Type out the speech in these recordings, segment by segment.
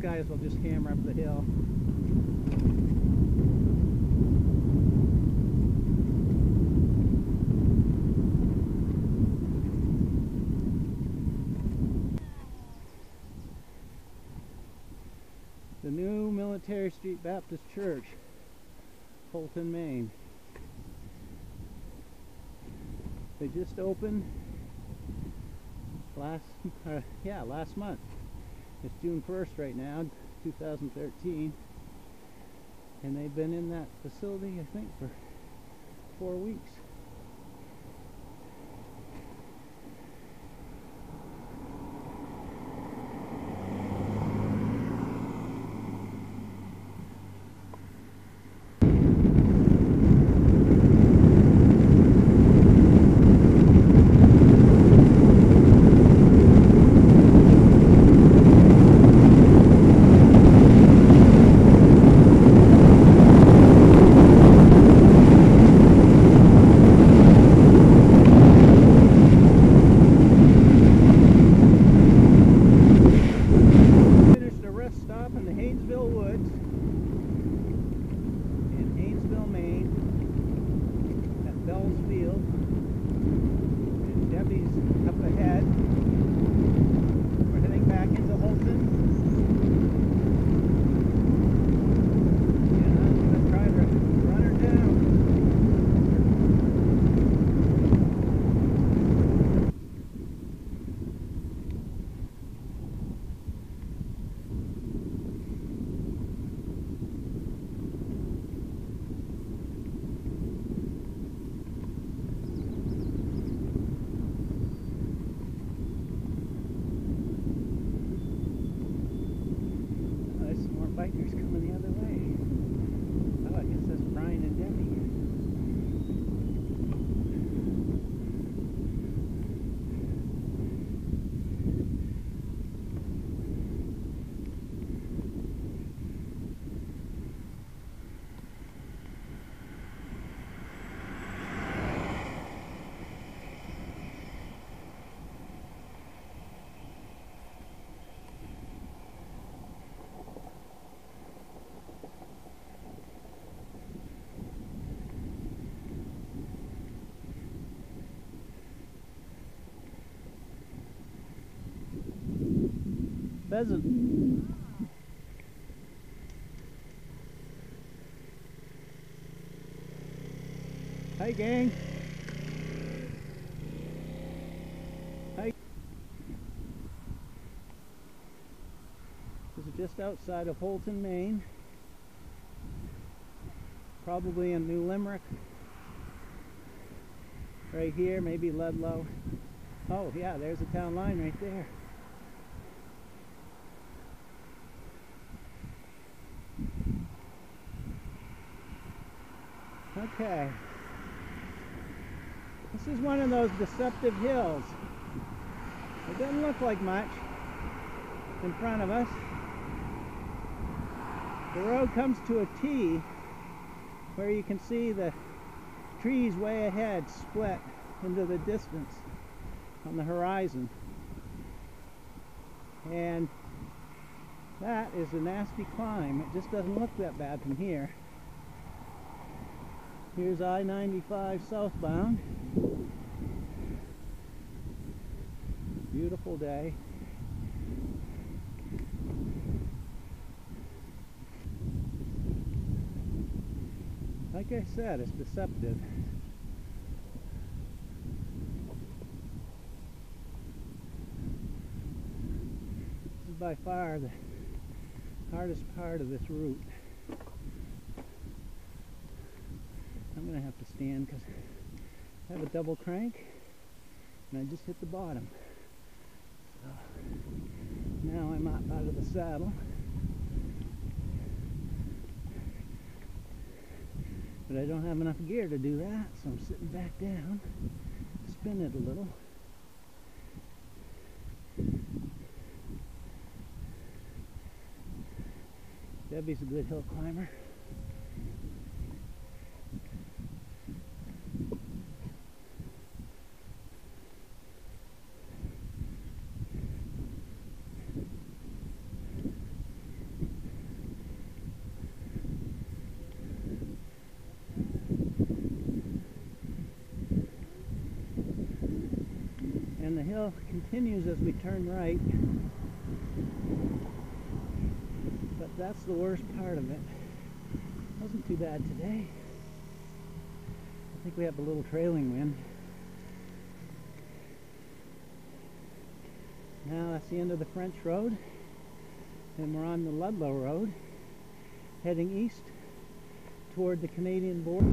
guys will just hammer up the hill. The new Military Street Baptist Church, Houlton, Maine. They just opened last month. It's June 1st right now, 2013, and they've been in that facility, I think, for 4 weeks. Bikers coming the other way. Oh, I guess that's Brian and Debbie. Pheasant. Hi, gang. Hi. This is just outside of Houlton, Maine. Probably in New Limerick. Right here, maybe Ludlow. Oh yeah, there's the town line right there. Okay, this is one of those deceptive hills. It doesn't look like much in front of us. The road comes to a T where you can see the trees way ahead split into the distance on the horizon. And that is a nasty climb. It just doesn't look that bad from here. Here's I-95 southbound. Beautiful day. Like I said, it's deceptive. This is by far the hardest part of this route. I'm going to have to stand because I have a double crank and I just hit the bottom. So now I'm up out of the saddle. But I don't have enough gear to do that, so I'm sitting back down, spin it a little. Debbie's a good hill climber. hill continues as we turn right, but that's the worst part of it. Wasn't too bad today. I think we have a little trailing wind. Now that's the end of the French Road, and we're on the Ludlow Road, heading east toward the Canadian border.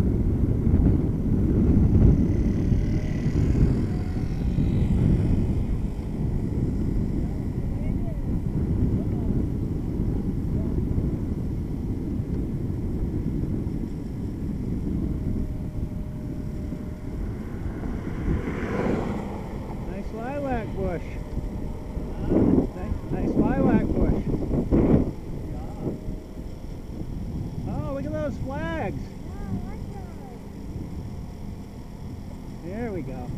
Nice lilac bush. Nice lilac bush. Oh, look at those flags. There we go.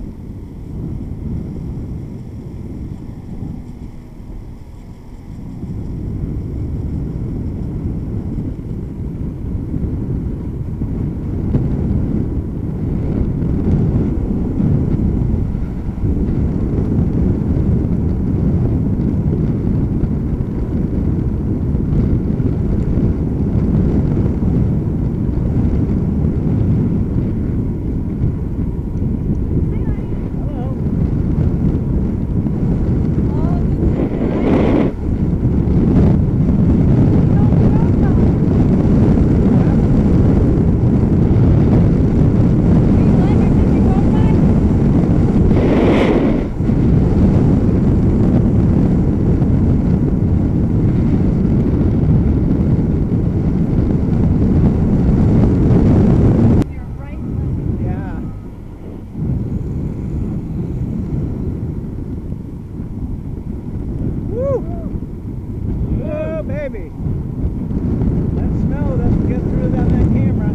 Baby, that snow doesn't get through on that camera.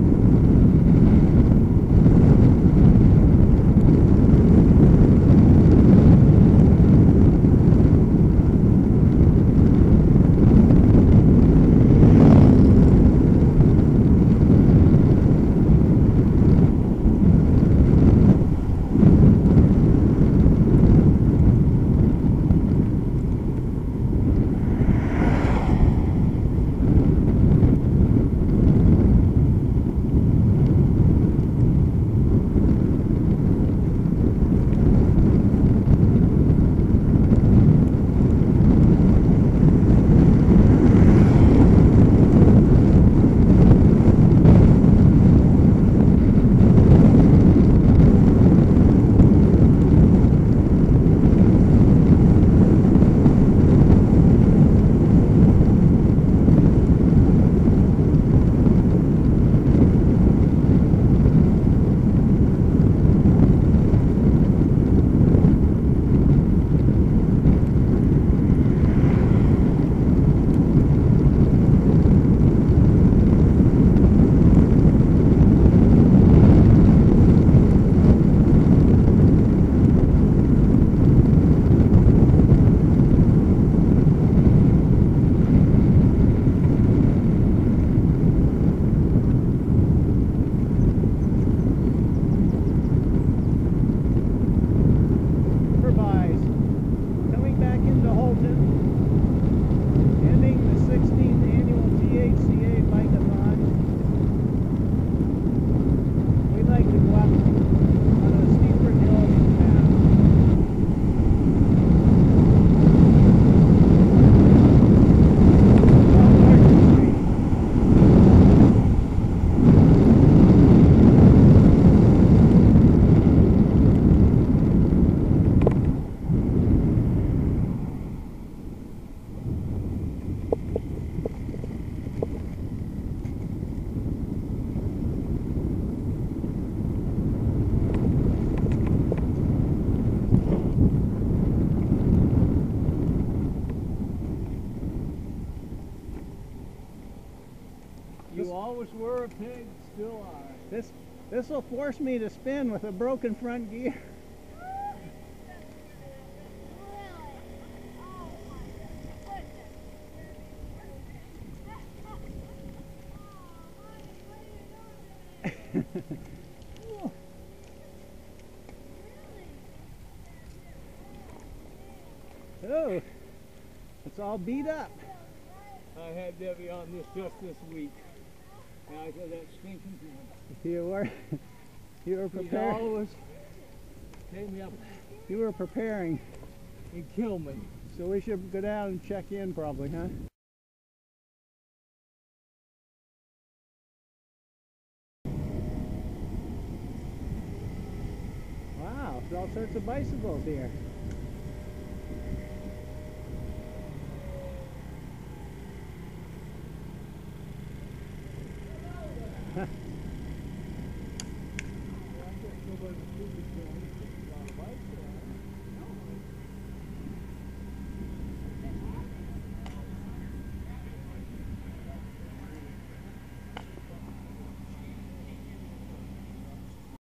into Houlton, ending the 16th annual GHCA Bike-a-thon. We'd like to go up on a steeper hill in town. You always were a pig, still are. This will force me to spin with a broken front gear. it's all beat up. I had Debbie on this just this week. And I got that stinking thing. You were He'd prepared. always take me up You were preparing. and kill me. So we should go down and check in probably, huh? Wow, there's all sorts of bicycles here.